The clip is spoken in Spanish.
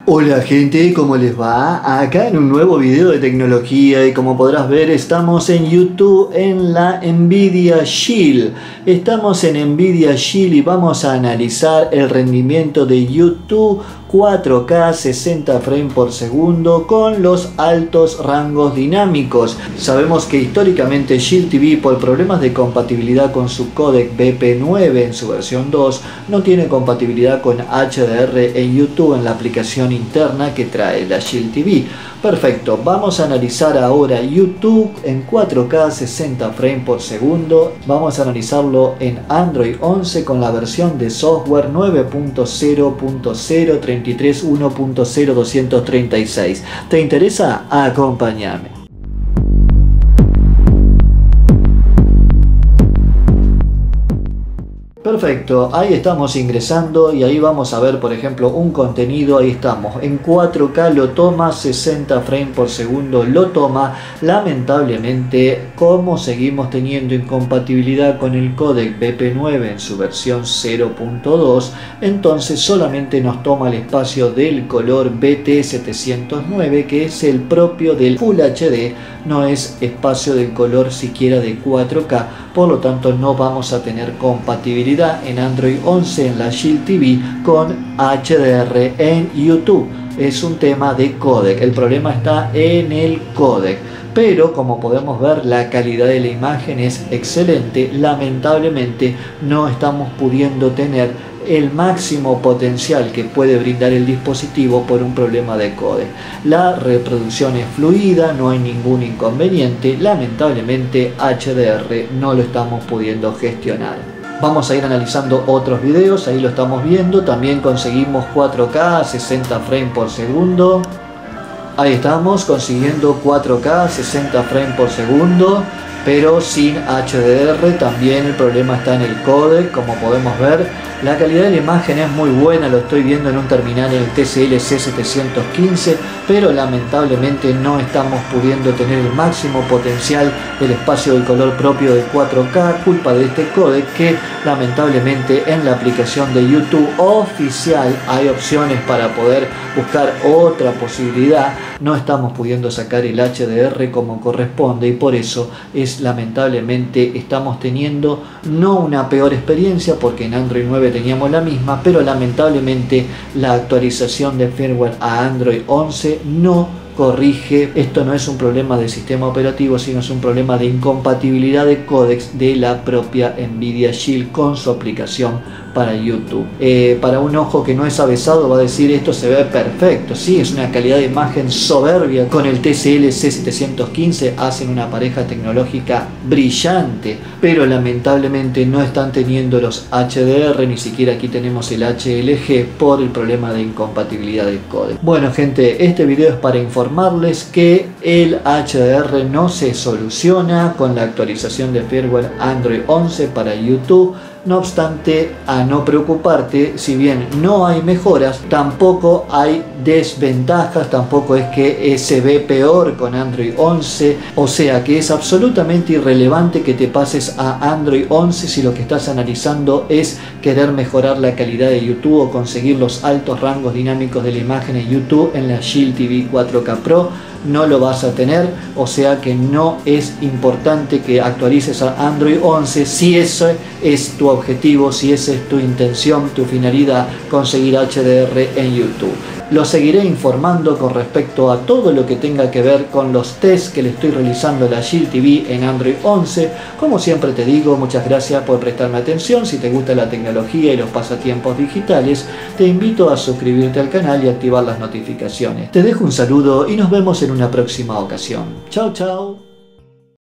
Hola gente, ¿cómo les va? Acá en un nuevo video de tecnología y como podrás ver estamos en YouTube en la Nvidia Shield. Estamos en Nvidia Shield y vamos a analizar el rendimiento de YouTube 4K 60 frames por segundo con los altos rangos dinámicos. Sabemos que históricamente Shield TV, por problemas de compatibilidad con su códec BP9 en su versión 2, no tiene compatibilidad con HDR en YouTube en la aplicación interna que trae la Shield TV. Perfecto, vamos a analizar ahora YouTube en 4K 60 frames por segundo. Vamos a analizarlo en Android 11 con la versión de software 9.0.0.33.1.0.236. ¿Te interesa? Acompáñame. Perfecto, ahí estamos ingresando y ahí vamos a ver, por ejemplo, un contenido. Ahí estamos, en 4K lo toma, 60 frames por segundo lo toma. Lamentablemente, como seguimos teniendo incompatibilidad con el códec BP9 en su versión 0.2, entonces solamente nos toma el espacio del color BT709, que es el propio del Full HD, no es espacio del color siquiera de 4K, por lo tanto no vamos a tener compatibilidad en Android 11 en la Shield TV con HDR en YouTube. Es un tema de códec, el problema está en el códec. Pero como podemos ver, la calidad de la imagen es excelente. Lamentablemente no estamos pudiendo tener el máximo potencial que puede brindar el dispositivo por un problema de códec. La reproducción es fluida, no hay ningún inconveniente. Lamentablemente HDR no lo estamos pudiendo gestionar. Vamos a ir analizando otros videos, ahí lo estamos viendo. También conseguimos 4K 60 frames por segundo. Ahí estamos consiguiendo 4K 60 frames por segundo, pero sin HDR. También el problema está en el códec, como podemos ver. La calidad de la imagen es muy buena, lo estoy viendo en un terminal en el TCL C715, pero lamentablemente no estamos pudiendo tener el máximo potencial del espacio del color propio de 4K, culpa de este códec, que lamentablemente en la aplicación de YouTube oficial hay opciones para poder buscar otra posibilidad. No estamos pudiendo sacar el HDR como corresponde y por eso lamentablemente estamos teniendo no una peor experiencia, porque en Android 9 teníamos la misma, pero lamentablemente la actualización de firmware a Android 11 no corrige. Esto no es un problema de sistema operativo, sino es un problema de incompatibilidad de códecs de la propia Nvidia Shield con su aplicación para YouTube. Para un ojo que no es avesado va a decir esto se ve perfecto. Sí, es una calidad de imagen soberbia. Con el TCL C715 hacen una pareja tecnológica brillante, pero lamentablemente no están teniendo los HDR, ni siquiera aquí tenemos el HLG por el problema de incompatibilidad de códec. Bueno gente, este video es para informarles que el HDR no se soluciona con la actualización de firmware Android 11 para YouTube. No obstante, a no preocuparte, si bien no hay mejoras, tampoco hay desventajas, tampoco es que se ve peor con Android 11, o sea que es absolutamente irrelevante que te pases a Android 11 si lo que estás analizando es querer mejorar la calidad de YouTube o conseguir los altos rangos dinámicos de la imagen en YouTube en la Shield TV 4K Pro. No lo vas a tener, o sea que no es importante que actualices a Android 11 si ese es tu objetivo, si esa es tu intención, tu finalidad, conseguir HDR en YouTube. Lo seguiré informando con respecto a todo lo que tenga que ver con los tests que le estoy realizando a la Shield TV en Android 11. Como siempre te digo, muchas gracias por prestarme atención. Si te gusta la tecnología y los pasatiempos digitales, te invito a suscribirte al canal y activar las notificaciones. Te dejo un saludo y nos vemos en una próxima ocasión. Chao, chao.